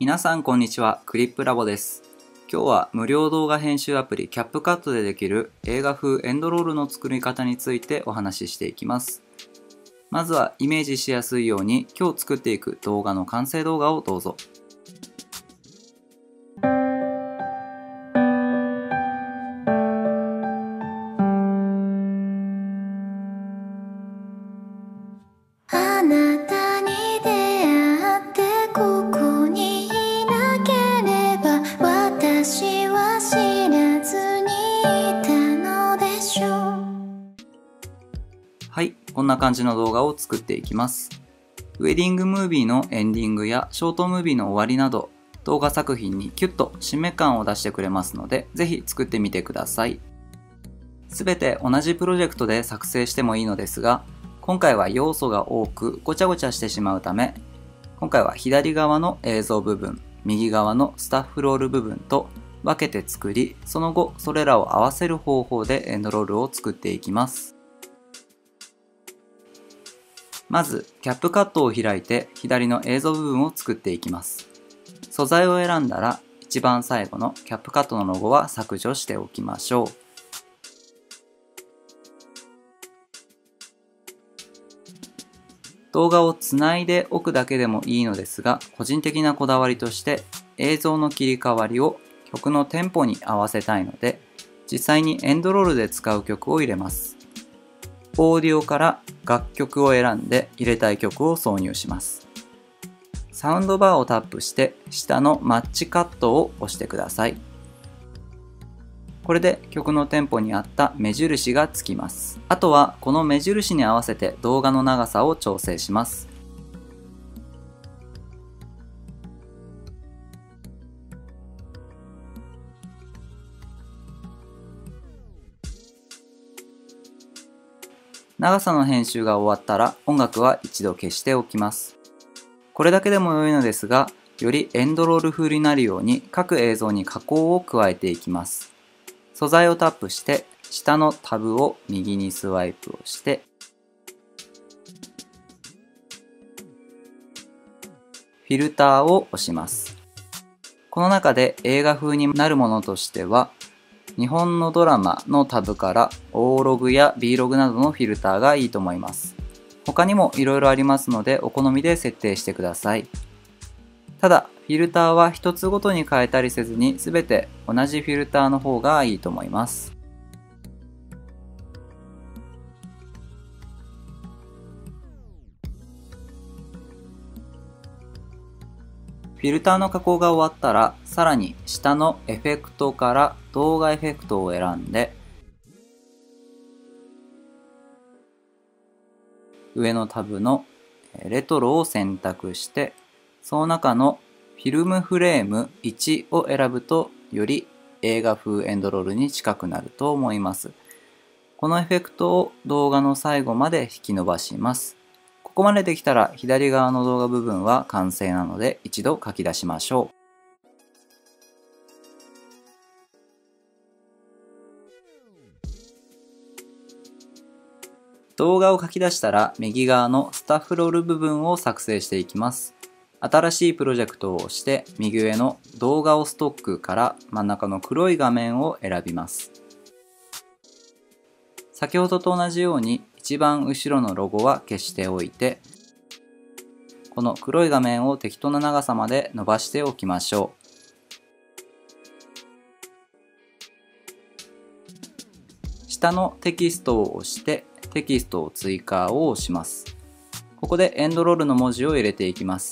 皆さんこんにちは、クリップラボです。今日は無料動画編集アプリキャップカットでできる映画風エンドロールの作り方についてお話ししていきます。まずはイメージしやすいように今日作っていく動画の完成動画をどうぞ。 あなたに出会ってここにいなければ私は知らずにいたのでしょう。 はい、こんな感じの動画を作っていきます。ウェディングムービーのエンディングやショートムービーの終わりなど動画作品にキュッと締め感を出してくれますので、ぜひ作ってみてください。すべて同じプロジェクトで作成してもいいのですが、今回は要素が多くごちゃごちゃしてしまうため、今回は左側の映像部分、右側のスタッフロール部分と分けて作り、その後それらを合わせる方法でエンドロールを作っていきます。まずキャップカットを開いて左の映像部分を作っていきます。素材を選んだら一番最後のキャップカットのロゴは削除しておきましょう。動画をつないでおくだけでもいいのですが、個人的なこだわりとして映像の切り替わりを曲のテンポに合わせたいので、実際にエンドロールで使う曲を入れます。オーディオから楽曲を選んで入れたい曲を挿入します。サウンドバーをタップして下のマッチカットを押してください。これで曲のテンポに合った目印がつきます。あとはこの目印に合わせて動画の長さを調整します。長さの編集が終わったら音楽は一度消しておきます。これだけでも良いのですが、よりエンドロール風になるように各映像に加工を加えていきます。素材をタップして下のタブを右にスワイプをしてフィルターを押します。この中で映画風になるものとしては、日本のドラマのタブから O ログや B ログなどのフィルターがいいと思います。他にもいろいろありますのでお好みで設定してください。ただフィルターは一つごとに変えたりせずに全て同じフィルターの方がいいと思います。フィルターの加工が終わったら、さらに下のエフェクトから動画エフェクトを選んで、上のタブのレトロを選択して、その中のフィルムフレーム1を選ぶと、より映画風エンドロールに近くなると思います。このエフェクトを動画の最後まで引き伸ばします。ここまでできたら左側の動画部分は完成なので一度書き出しましょう。動画を書き出したら右側のスタッフロール部分を作成していきます。新しいプロジェクトを押して右上の動画をストックから真ん中の黒い画面を選びます。先ほどと同じように一番後ろのロゴは消しておいて、この黒い画面を適当な長さまで伸ばしておきましょう。下のテキストを押してテキストを追加を押します。ここでエンドロールの文字を入れていきます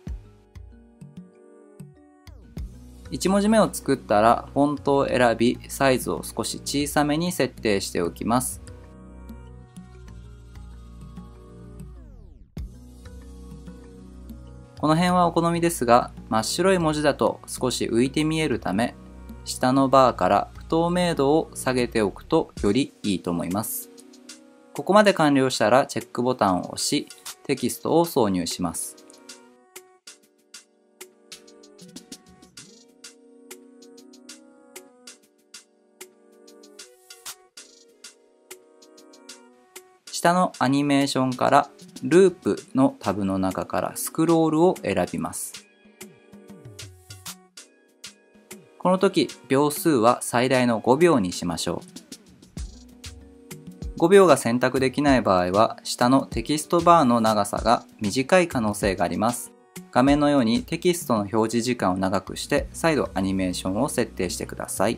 。1文字目を作ったらフォントを選びサイズを少し小さめに設定しておきます。この辺はお好みですが、真っ白い文字だと少し浮いて見えるため、下のバーから不透明度を下げておくとよりいいと思います。ここまで完了したらチェックボタンを押し、テキストを挿入します。下のアニメーションからループのタブの中からスクロールを選びます。 この時、秒数は最大の5秒にしましょう。5秒が選択できない場合は、下のテキストバーの長さが短い可能性があります。画面のようにテキストの表示時間を長くして、再度アニメーションを設定してください。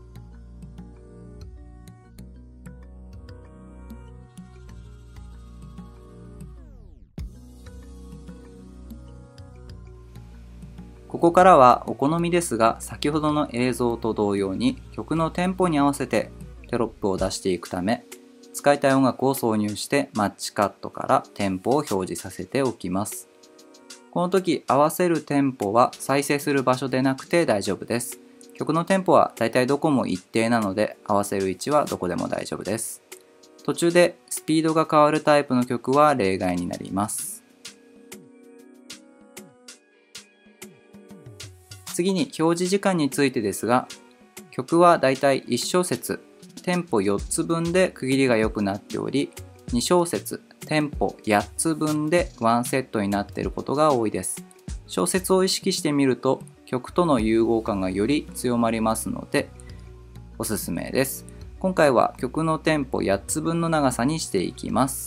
ここからはお好みですが、先ほどの映像と同様に曲のテンポに合わせてテロップを出していくため、使いたい音楽を挿入してマッチカットからテンポを表示させておきます。この時合わせるテンポは再生する場所でなくて大丈夫です。曲のテンポはだいたいどこも一定なので、合わせる位置はどこでも大丈夫です。途中でスピードが変わるタイプの曲は例外になります。次に表示時間についてですが、曲はだいたい1小節、テンポ4つ分で区切りが良くなっており、2小節、テンポ8つ分で1セットになっていることが多いです。小節を意識してみると、曲との融合感がより強まりますので、おすすめです。今回は曲のテンポ8つ分の長さにしていきます。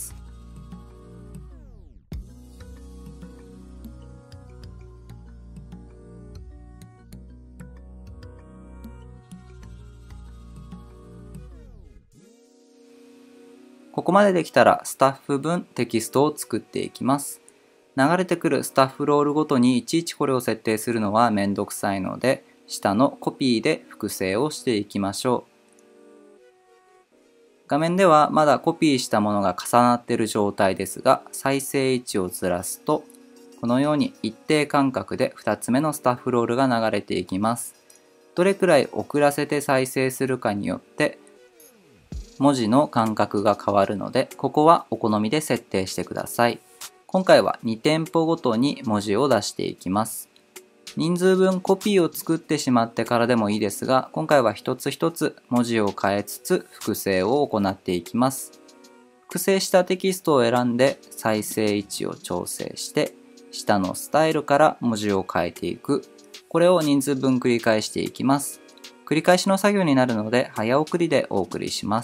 ここまでできたらスタッフ分テキストを作っていきます。流れてくるスタッフロールごとにいちいちこれを設定するのはめんどくさいので、下のコピーで複製をしていきましょう。画面ではまだコピーしたものが重なっている状態ですが、再生位置をずらすと、このように一定間隔で2つ目のスタッフロールが流れていきます。どれくらい遅らせて再生するかによって、文字の間隔が変わるので、ここはお好みで設定してください。今回は2店舗ごとに文字を出していきます。人数分コピーを作ってしまってからでもいいですが、今回は一つ一つ文字を変えつつ複製を行っていきます。複製したテキストを選んで再生位置を調整して、下のスタイルから文字を変えていく。これを人数分繰り返していきます。繰り返しの作業になるので早送りでお送りします。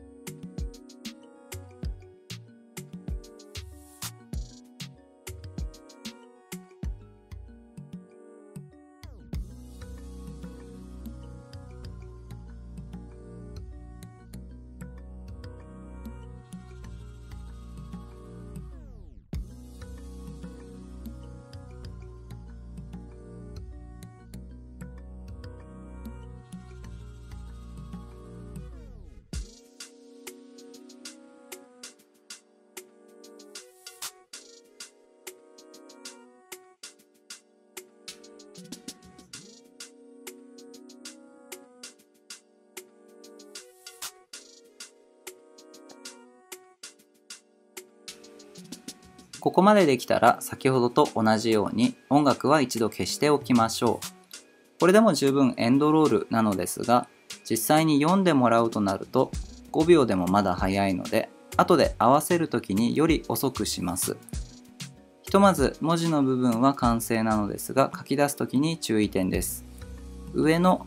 ここまでできたら先ほどと同じように音楽は一度消しておきましょう。これでも十分エンドロールなのですが、実際に読んでもらうとなると5秒でもまだ早いので、後で合わせる時により遅くします。ひとまず文字の部分は完成なのですが、書き出す時に注意点です。上の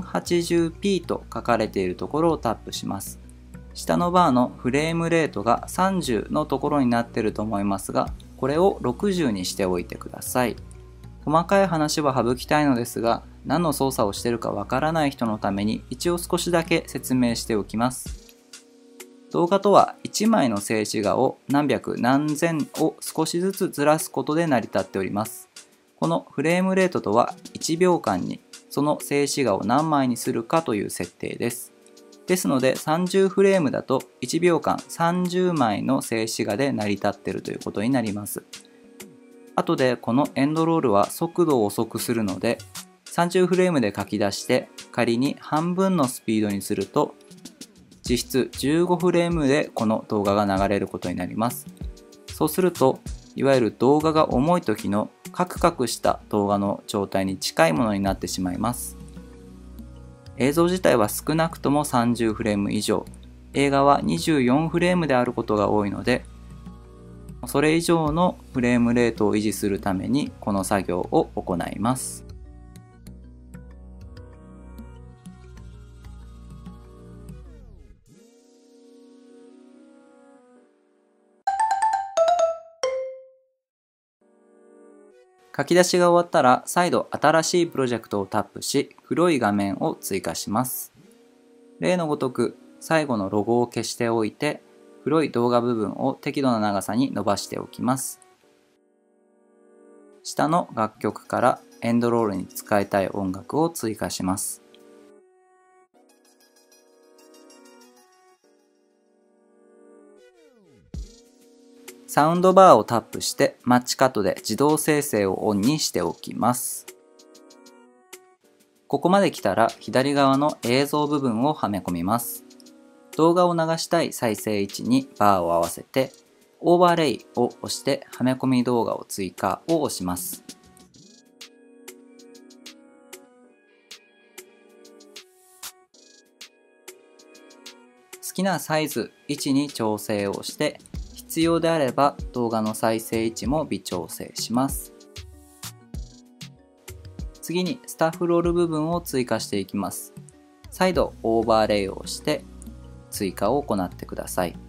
1080p と書かれているところをタップします。下のバーのフレームレートが30のところになっていると思いますが、これを60にしておいてください。細かい話は省きたいのですが、何の操作をしているかわからない人のために一応少しだけ説明しておきます。動画とは1枚の静止画を何百何千を少しずつずらすことで成り立っております。このフレームレートとは1秒間にその静止画を何枚にするかという設定です。ですので30フレームだと1秒間30枚の静止画で成り立っているということになります。後でこのエンドロールは速度を遅くするので、30フレームで書き出して仮に半分のスピードにすると実質15フレームでこの動画が流れることになります。そうするといわゆる動画が重い時のカクカクした動画の状態に近いものになってしまいます。映像自体は少なくとも30フレーム以上、映画は24フレームであることが多いので、それ以上のフレームレートを維持するためにこの作業を行います。 書き出しが終わったら再度新しいプロジェクトをタップし、黒い画面を追加します。例のごとく最後のロゴを消しておいて、黒い動画部分を適度な長さに伸ばしておきます。下の楽曲からエンドロールに使いたい音楽を追加します。サウンドバーをタップしてマッチカットで自動生成をオンにしておきます。ここまで来たら左側の映像部分をはめ込みます。動画を流したい再生位置にバーを合わせてオーバーレイを押してはめ込み動画を追加を押します。好きなサイズ、位置に調整をして必要であれば動画の再生位置も微調整します。次にスタッフロール部分を追加していきます。再度オーバーレイを押して追加を行ってください。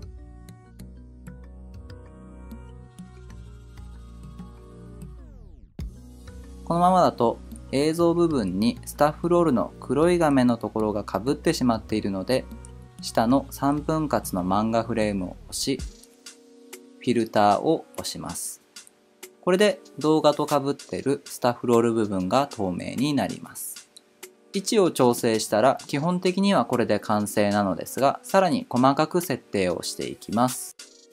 このままだと映像部分にスタッフロールの黒い画面のところがかぶってしまっているので、下の3分割の漫画フレームを押し、フィルターを押します。これで動画とかぶっているスタッフロール部分が透明になります。位置を調整したら基本的にはこれで完成なのですが、さらに細かく設定をしていきます。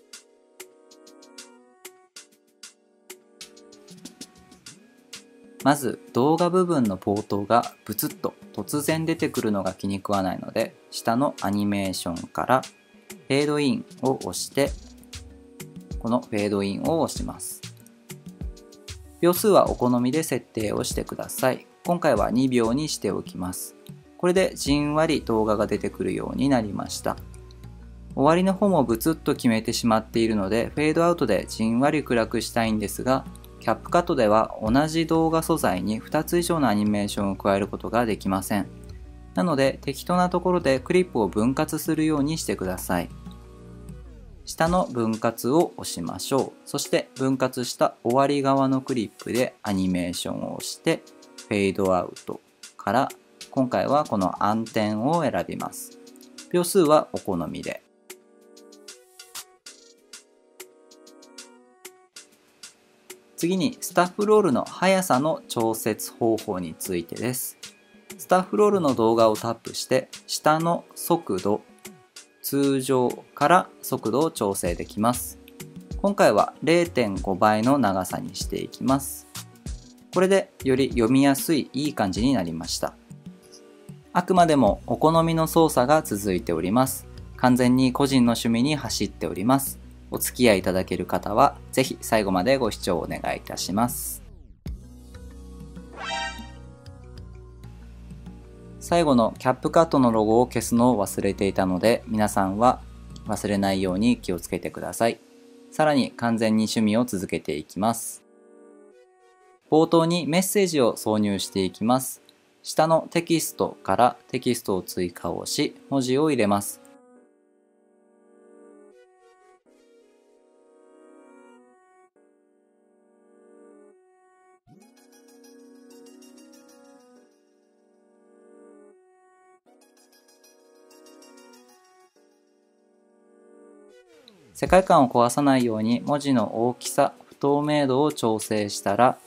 まず動画部分の冒頭がブツッと突然出てくるのが気に食わないので、下のアニメーションからフェードインを押して、このフェードインを押します。秒数はお好みで設定をしてください。今回は2秒にしておきます。これでじんわり動画が出てくるようになりました。終わりの方もブツッと決めてしまっているので、フェードアウトでじんわり暗くしたいんですが、キャップカットでは同じ動画素材に2つ以上のアニメーションを加えることができません。なので適当なところでクリップを分割するようにしてください。下の分割を押しましょう。そして分割した終わり側のクリップでアニメーションを押してフェードアウトから今回はこの暗点を選びます。秒数はお好みで。次にスタッフロールの速さの調節方法についてです。スタッフロールの動画をタップして下の速度、通常から速度を調整できます。今回は 0.5 倍の長さにしていきます。これでより読みやすいいい感じになりました。あくまでもお好みの操作が続いております。完全に個人の趣味に走っております。お付き合いいただける方はぜひ最後までご視聴お願いいたします。最後のキャップカットのロゴを消すのを忘れていたので、皆さんは忘れないように気をつけてください。さらに完全に趣味を続けていきます。冒頭にメッセージを挿入していきます。下のテキストからテキストを追加をし、文字を入れます。世界観を壊さないように文字の大きさ、不透明度を調整したら、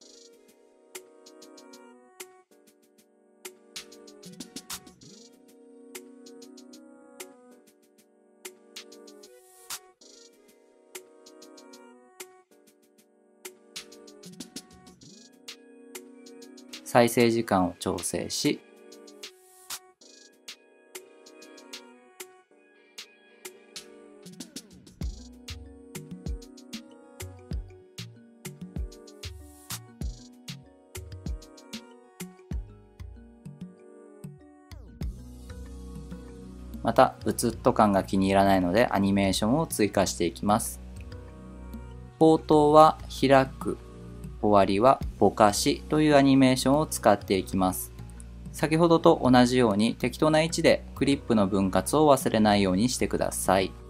再生時間を調整し、またブツッと感が気に入らないのでアニメーションを追加していきます。冒頭は開く、終わりはぼかしというアニメーションを使っていきます。先ほどと同じように適当な位置でクリップの分割を忘れないようにしてください。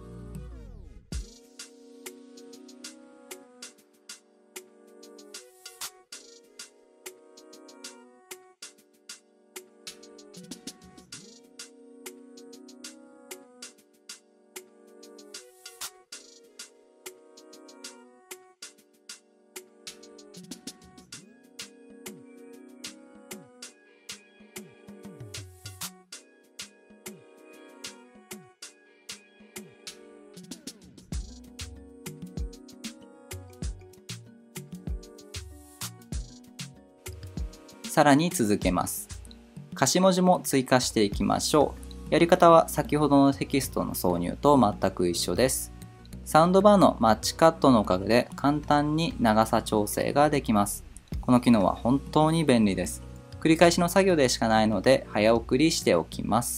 さらに続けます。歌詞文字も追加していきましょう。やり方は先ほどのテキストの挿入と全く一緒です。サウンドバーのマッチカットのおかげで簡単に長さ調整ができます。この機能は本当に便利です。繰り返しの作業でしかないので早送りしておきます。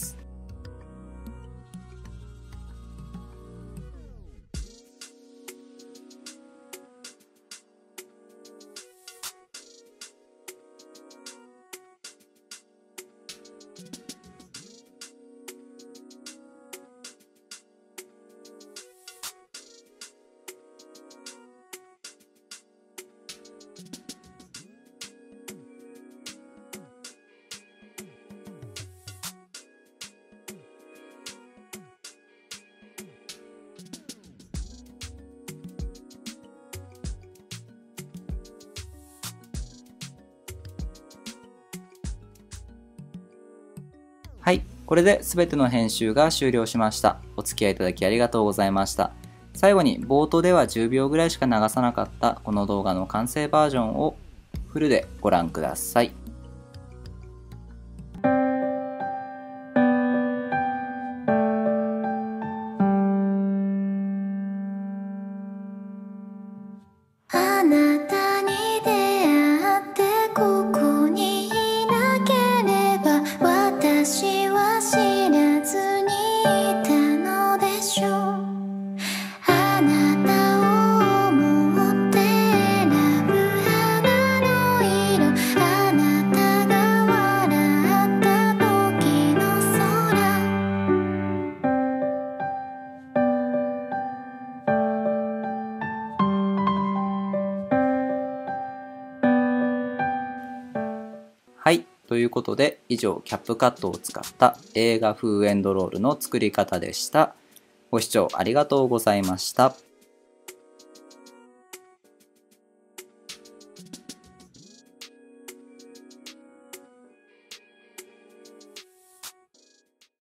はい、これで全ての編集が終了しました。お付き合いいただきありがとうございました。最後に冒頭では10秒ぐらいしか流さなかったこの動画の完成バージョンをフルでご覧ください。 あなたに出会ってここにいなければ私は知らずにいたのでしょう。あなたを思って選ぶ花の色、あなたが笑った時の空。 はい、ということで以上キャップカットを使った映画風エンドロールの作り方でした。ご視聴ありがとうございました。